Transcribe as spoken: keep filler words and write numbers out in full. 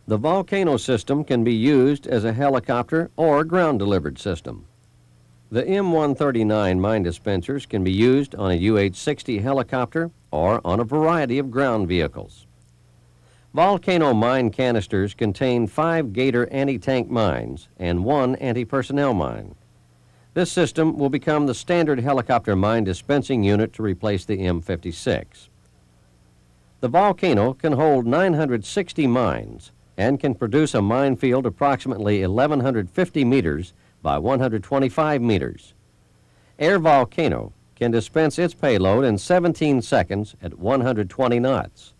The Volcano system can be used as a helicopter or ground-delivered system. The M one thirty-nine mine dispensers can be used on a U H sixty helicopter or on a variety of ground vehicles. Volcano mine canisters contain five GATOR anti-tank mines and one anti-personnel mine. This system will become the standard helicopter mine dispensing unit to replace the M fifty-six. The Volcano can hold nine hundred sixty mines and can produce a minefield approximately eleven fifty meters by one hundred twenty-five meters. Air Volcano can dispense its payload in seventeen seconds at one hundred twenty knots.